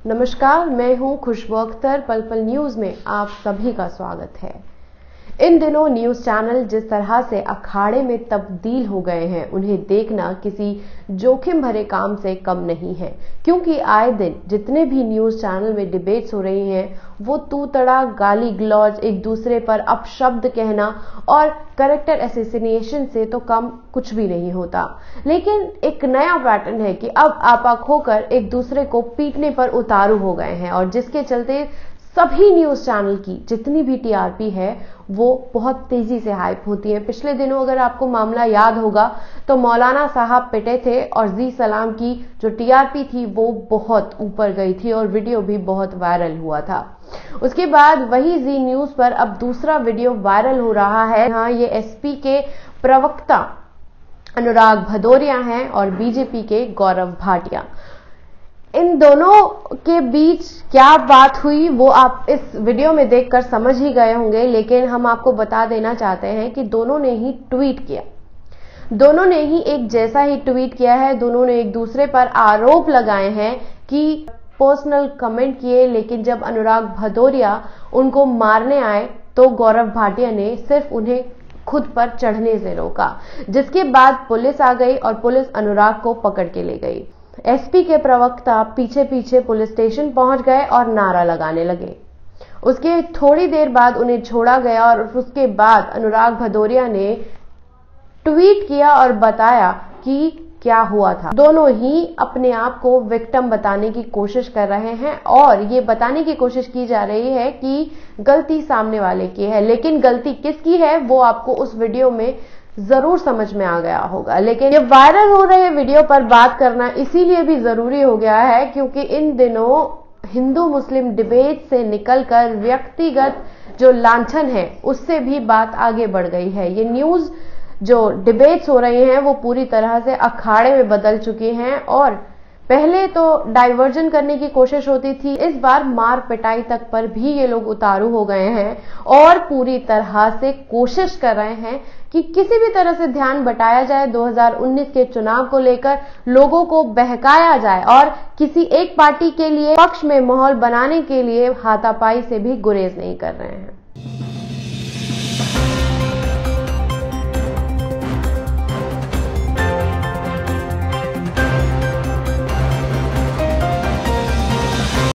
नमस्कार, मैं हूं खुशबू अख्तर। पल पल न्यूज में आप सभी का स्वागत है। इन दिनों न्यूज चैनल जिस तरह से अखाड़े में तब्दील हो गए हैं, उन्हें देखना किसी जोखिम भरे काम से कम नहीं है, क्योंकि आए दिन जितने भी न्यूज चैनल में डिबेट्स हो रही हैं, वो तू तड़ा, गाली गलौज, एक दूसरे पर अपशब्द कहना और कैरेक्टर असैसिनेशन से तो कम कुछ भी नहीं होता। लेकिन एक नया पैटर्न है कि अब आपा खोकर एक दूसरे को पीटने पर उतारू हो गए हैं, और जिसके चलते सभी न्यूज चैनल की जितनी भी टीआरपी है वो बहुत तेजी से हाइप होती है। पिछले दिनों अगर आपको मामला याद होगा तो मौलाना साहब पिटे थे और जी सलाम की जो टीआरपी थी वो बहुत ऊपर गई थी और वीडियो भी बहुत वायरल हुआ था। उसके बाद वही जी न्यूज पर अब दूसरा वीडियो वायरल हो रहा है। हाँ, ये एसपी के प्रवक्ता अनुराग भदौरिया हैं और बीजेपी के गौरव भाटिया। इन दोनों के बीच क्या बात हुई वो आप इस वीडियो में देखकर समझ ही गए होंगे, लेकिन हम आपको बता देना चाहते हैं कि दोनों ने ही ट्वीट किया। दोनों ने ही एक जैसा ही ट्वीट किया है। दोनों ने एक दूसरे पर आरोप लगाए हैं कि पर्सनल कमेंट किए, लेकिन जब अनुराग भदौरिया उनको मारने आए तो गौरव भाटिया ने सिर्फ उन्हें खुद पर चढ़ने से रोका, जिसके बाद पुलिस आ गई और पुलिस अनुराग को पकड़ के ले गई। एसपी के प्रवक्ता पीछे पीछे पुलिस स्टेशन पहुंच गए और नारा लगाने लगे। उसके थोड़ी देर बाद उन्हें छोड़ा गया और उसके बाद अनुराग भदौरिया ने ट्वीट किया और बताया कि क्या हुआ था। दोनों ही अपने आप को विक्टिम बताने की कोशिश कर रहे हैं और ये बताने की कोशिश की जा रही है कि गलती सामने वाले की है, लेकिन गलती किसकी है वो आपको उस वीडियो में जरूर समझ में आ गया होगा। लेकिन ये वायरल हो रहे वीडियो पर बात करना इसीलिए भी जरूरी हो गया है क्योंकि इन दिनों हिंदू मुस्लिम डिबेट से निकलकर व्यक्तिगत जो लांछन है उससे भी बात आगे बढ़ गई है। ये न्यूज जो डिबेट्स हो रही हैं वो पूरी तरह से अखाड़े में बदल चुकी हैं और पहले तो डाइवर्जन करने की कोशिश होती थी, इस बार मार पिटाई तक पर भी ये लोग उतारू हो गए हैं और पूरी तरह से कोशिश कर रहे हैं कि किसी भी तरह से ध्यान बटाया जाए 2019 के चुनाव को लेकर, लोगों को बहकाया जाए और किसी एक पार्टी के लिए पक्ष में माहौल बनाने के लिए हाथापाई से भी गुरेज नहीं कर रहे हैं।